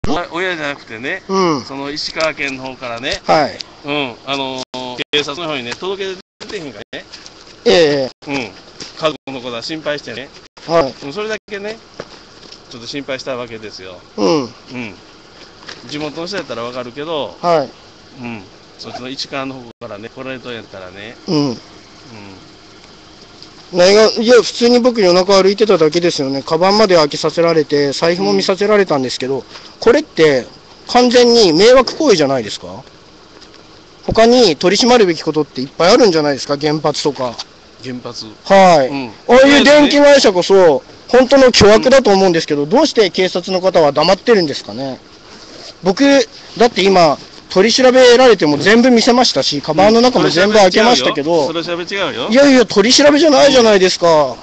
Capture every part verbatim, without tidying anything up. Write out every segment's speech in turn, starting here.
親じゃなくてね、 うん。 その石川県の方からね、 はい。 うん、あのー、警察の方にね、届け出てへんからね、 ええうん、家族のことは心配してね、 はい。 うん、それだけね、ちょっと心配したわけですよ。 うん。 うん。地元の人やったらわかるけど、 はい。 うん、そっちの市川の方からね、来られとんやったらね、 うん。 うん。 何が、いや、普通に僕夜中歩いてただけですよね。カバンまで開けさせられて、財布も見させられたんですけど、これって完全に迷惑行為じゃないですか？他に取り締まるべきことっていっぱいあるんじゃないですか？原発とか。 原発。 はい。 うん。 ああいう電気会社こそ、本当の巨悪だと思うんですけど、どうして警察の方は黙ってるんですかね？僕、だって今、取り調べられても全部見せましたし、カバンの中も全部開けましたけど、 取り調べ違うよ。 いやいや、取り調べじゃないじゃないですか。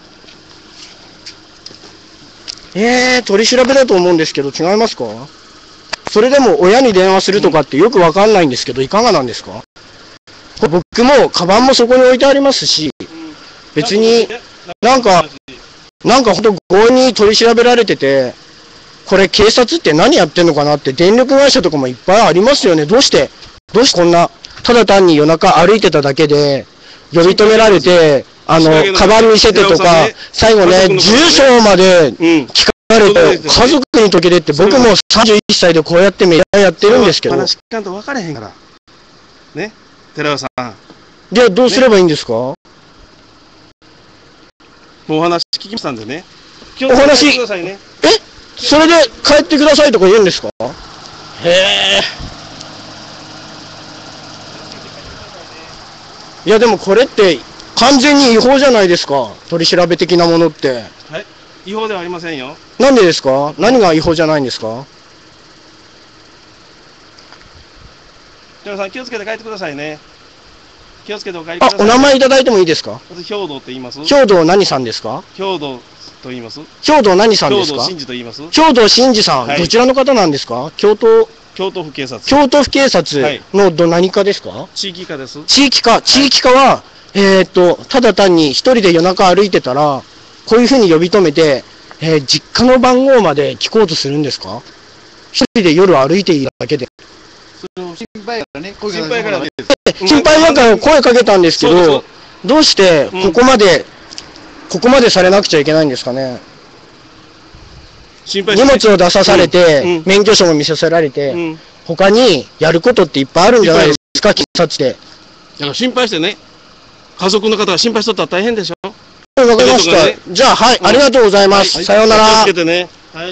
えー、取り調べだと思うんですけど、違いますか？それでも親に電話するとかってよくわかんないんですけど、いかがなんですか？僕も、カバンもそこに置いてありますし、別に、なんか、なんかほんと強引に取り調べられてて、これ警察って何やってんのかなって、電力会社とかもいっぱいありますよね。どうして、どうしてこんな、ただ単に夜中歩いてただけで、呼び止められて、あの、カバン見せてとか、最後ね、住所まで聞かれて、家族に届けてって、僕もさんじゅういっさいでこうやってメディアやってるんですけど。 話聞かんと分かれへんから。ね、寺尾さん。 じゃあどうすればいいんですか？もうお話聞きましたんでね。 お話、え？それで帰ってくださいとか言うんですか？へえ。いやでもこれって完全に違法じゃないですか、取り調べ的なものって。 はい、違法ではありませんよ。 なんでですか？何が違法じゃないんですか？ 寺尾さん気をつけて帰ってくださいね。気をつけてお帰りください、 ね。あ、お名前いただいてもいいですか？ 兵道って言います？ 兵道何さんですか？ 兵道と言います？ 兵道何さんですか？ 兵道真治と言います？ 兵道真治さん、はい、どちらの方なんですか？京都京都府警察。 京都府警察のど何課ですか？はい、 地域課です。 地域課、地域課は、はい、えー、っと、ただ単に一人で夜中歩いてたら、こういうふうに呼び止めて、えー、実家の番号まで聞こうとするんですか？一人で夜歩いているだけで。 心配からね、心配からね。 心配だから声かけたんですけど、どうしてここまで、うん、ここまでされなくちゃいけないんですかね。荷物を出さされて、うん、免許証も見せされて、うん、他にやることっていっぱいあるんじゃないですか、警察って。だから心配してね、家族の方が心配しとったら大変でしょ。 わかりました。ね、じゃあ、はい、うん、ありがとうございます。はい、さようなら。 気をつけてね。はい。